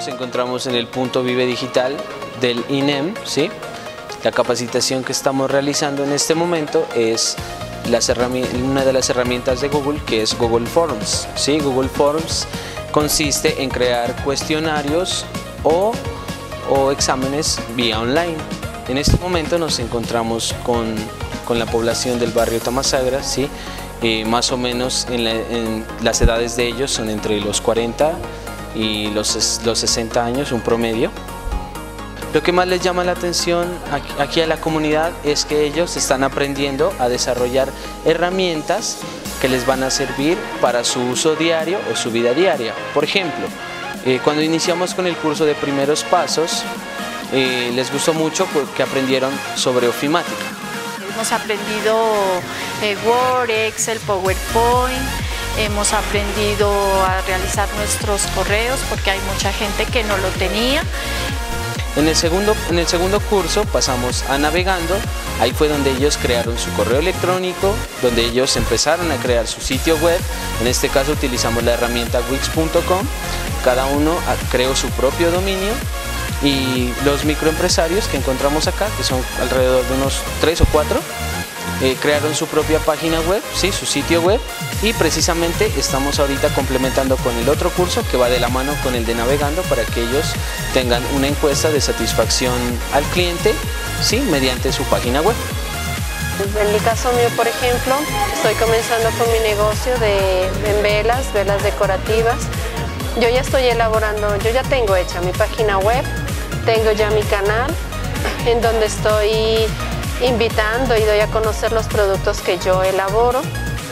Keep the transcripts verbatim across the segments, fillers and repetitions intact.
Nos encontramos en el punto Vive Digital del I N E M, ¿sí? La capacitación que estamos realizando en este momento es las una de las herramientas de Google, que es Google Forms, ¿sí? Google Forms consiste en crear cuestionarios o, o exámenes vía online. En este momento nos encontramos con, con la población del barrio Tamasagra, ¿sí? Eh, más o menos en, la, en las edades de ellos son entre los cuarenta y los, los sesenta años, un promedio. Lo que más les llama la atención aquí, aquí a la comunidad es que ellos están aprendiendo a desarrollar herramientas que les van a servir para su uso diario o su vida diaria. Por ejemplo, eh, cuando iniciamos con el curso de primeros pasos, eh, les gustó mucho porque aprendieron sobre ofimática. Hemos aprendido eh, Word, Excel, PowerPoint, hemos aprendido a realizar nuestros correos porque hay mucha gente que no lo tenía. En el, segundo, en el segundo curso pasamos a Navegando, ahí fue donde ellos crearon su correo electrónico, donde ellos empezaron a crear su sitio web. En este caso utilizamos la herramienta Wix punto com, cada uno creó su propio dominio. Y los microempresarios que encontramos acá, que son alrededor de unos tres o cuatro, eh, crearon su propia página web, ¿sí? Su sitio web, y precisamente estamos ahorita complementando con el otro curso que va de la mano con el de Navegando para que ellos tengan una encuesta de satisfacción al cliente, ¿sí? Mediante su página web. En mi caso mío, por ejemplo, estoy comenzando con mi negocio de en velas, velas decorativas. Yo ya estoy elaborando, yo ya tengo hecha mi página web, tengo ya mi canal en donde estoy invitando y doy a conocer los productos que yo elaboro.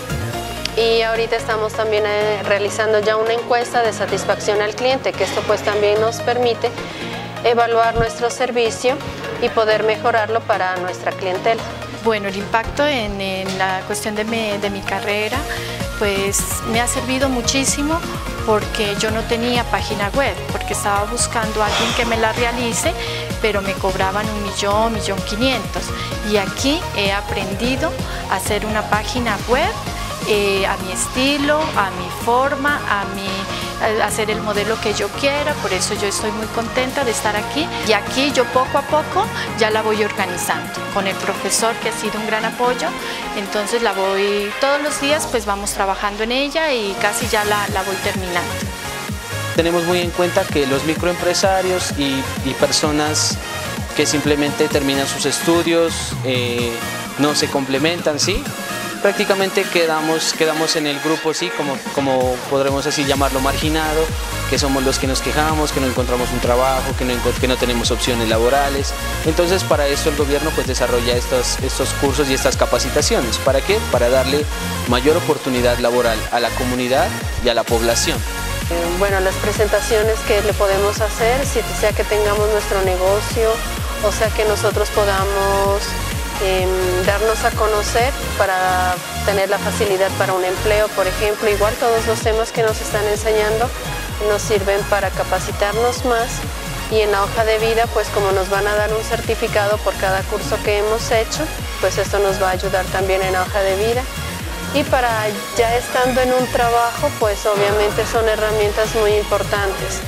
Y ahorita estamos también eh, realizando ya una encuesta de satisfacción al cliente, que esto pues también nos permite evaluar nuestro servicio y poder mejorarlo para nuestra clientela. Bueno, el impacto en, en la cuestión de mi, de mi carrera pues me ha servido muchísimo porque yo no tenía página web, porque estaba buscando a alguien que me la realice, pero me cobraban un millón, millón quinientos. Y aquí he aprendido a hacer una página web eh, a mi estilo, a mi forma, a mi hacer el modelo que yo quiera. Por eso yo estoy muy contenta de estar aquí, y aquí yo poco a poco ya la voy organizando con el profesor, que ha sido un gran apoyo. Entonces la voy todos los días, pues vamos trabajando en ella y casi ya la, la voy terminando. Tenemos muy en cuenta que los microempresarios y, y personas que simplemente terminan sus estudios eh, no se complementan, ¿sí? Prácticamente quedamos, quedamos en el grupo, sí, como, como podremos así llamarlo, marginado, que somos los que nos quejamos, que no encontramos un trabajo, que no, que no tenemos opciones laborales. Entonces para esto el gobierno pues desarrolla estos, estos cursos y estas capacitaciones. ¿Para qué? Para darle mayor oportunidad laboral a la comunidad y a la población. Bueno, las presentaciones que le podemos hacer, si sea que tengamos nuestro negocio, o sea que nosotros podamos Eh, darnos a conocer para tener la facilidad para un empleo, por ejemplo. Igual todos los temas que nos están enseñando nos sirven para capacitarnos más, y en la hoja de vida, pues como nos van a dar un certificado por cada curso que hemos hecho, pues esto nos va a ayudar también en la hoja de vida. Y para ya estando en un trabajo, pues obviamente son herramientas muy importantes.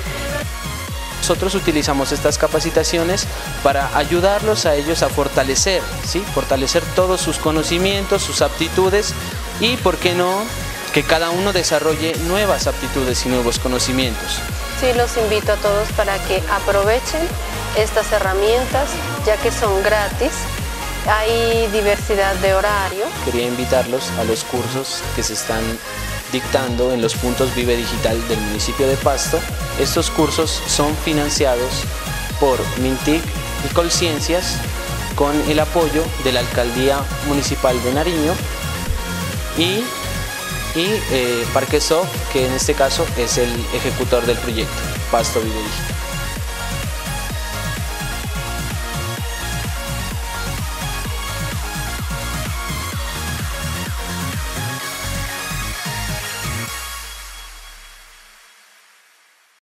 Nosotros utilizamos estas capacitaciones para ayudarlos a ellos a fortalecer, ¿sí? Fortalecer todos sus conocimientos, sus aptitudes, y, ¿por qué no?, que cada uno desarrolle nuevas aptitudes y nuevos conocimientos. Sí, los invito a todos para que aprovechen estas herramientas, ya que son gratis. Hay diversidad de horario. Quería invitarlos a los cursos que se están dictando en los puntos Vive Digital del municipio de Pasto. Estos cursos son financiados por Mintic y Colciencias con el apoyo de la Alcaldía Municipal de Nariño y, y eh, Parquesoft, que en este caso es el ejecutor del proyecto Pasto Vive Digital.